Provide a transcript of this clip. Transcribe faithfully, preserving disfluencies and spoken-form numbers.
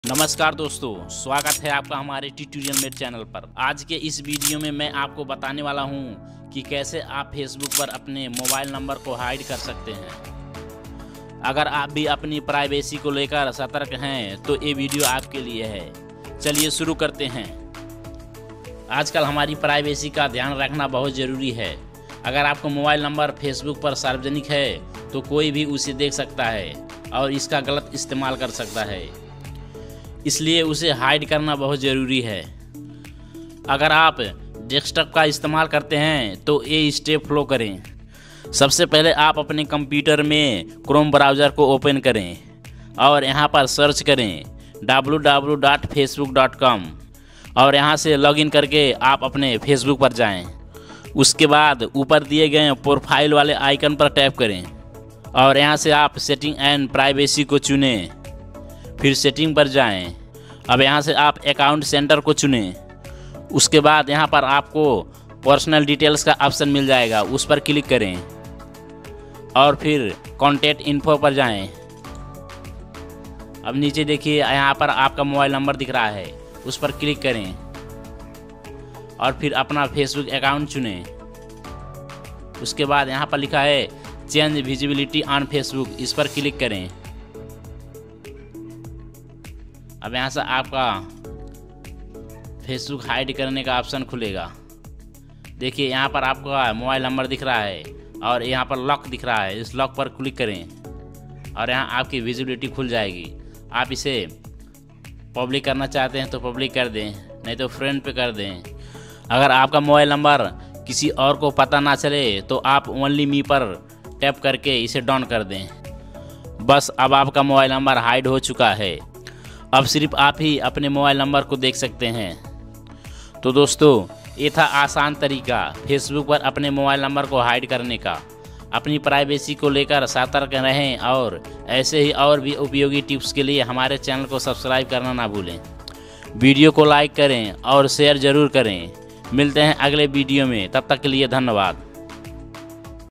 नमस्कार दोस्तों, स्वागत है आपका हमारे ट्यूटोरियल मेट चैनल पर। आज के इस वीडियो में मैं आपको बताने वाला हूं कि कैसे आप फेसबुक पर अपने मोबाइल नंबर को हाइड कर सकते हैं। अगर आप भी अपनी प्राइवेसी को लेकर सतर्क हैं तो ये वीडियो आपके लिए है। चलिए शुरू करते हैं। आजकल हमारी प्राइवेसी का ध्यान रखना बहुत ज़रूरी है। अगर आपका मोबाइल नंबर फेसबुक पर सार्वजनिक है तो कोई भी उसे देख सकता है और इसका गलत इस्तेमाल कर सकता है, इसलिए उसे हाइड करना बहुत ज़रूरी है। अगर आप डेस्कटॉप का इस्तेमाल करते हैं तो ये स्टेप फॉलो करें। सबसे पहले आप अपने कंप्यूटर में क्रोम ब्राउज़र को ओपन करें और यहाँ पर सर्च करें W W W dot Facebook dot com और यहाँ से लॉगिन करके आप अपने फेसबुक पर जाएं। उसके बाद ऊपर दिए गए प्रोफाइल वाले आइकन पर टैप करें और यहाँ से आप सेटिंग एंड प्राइवेसी को चुनें। फिर सेटिंग पर जाएं। अब यहाँ से आप अकाउंट सेंटर को चुनें। उसके बाद यहाँ पर आपको पर्सनल डिटेल्स का ऑप्शन मिल जाएगा, उस पर क्लिक करें और फिर कॉन्टैक्ट इन्फो पर जाएं। अब नीचे देखिए यहाँ पर आपका मोबाइल नंबर दिख रहा है, उस पर क्लिक करें और फिर अपना फेसबुक अकाउंट चुनें। उसके बाद यहाँ पर लिखा है चेंज विजिबिलिटी ऑन फेसबुक, इस पर क्लिक करें। अब यहाँ से आपका फेसबुक हाइड करने का ऑप्शन खुलेगा। देखिए यहाँ पर आपका मोबाइल नंबर दिख रहा है और यहाँ पर लॉक दिख रहा है, इस लॉक पर क्लिक करें और यहाँ आपकी विजिबिलिटी खुल जाएगी। आप इसे पब्लिक करना चाहते हैं तो पब्लिक कर दें, नहीं तो फ्रेंड पे कर दें। अगर आपका मोबाइल नंबर किसी और को पता ना चले तो आप ओनली मी पर टैप करके इसे डाउन कर दें। बस अब आपका मोबाइल नंबर हाइड हो चुका है। अब सिर्फ आप ही अपने मोबाइल नंबर को देख सकते हैं। तो दोस्तों, ये था आसान तरीका फेसबुक पर अपने मोबाइल नंबर को हाइड करने का। अपनी प्राइवेसी को लेकर सतर्क रहें और ऐसे ही और भी उपयोगी टिप्स के लिए हमारे चैनल को सब्सक्राइब करना ना भूलें। वीडियो को लाइक करें और शेयर ज़रूर करें। मिलते हैं अगले वीडियो में, तब तक के लिए धन्यवाद।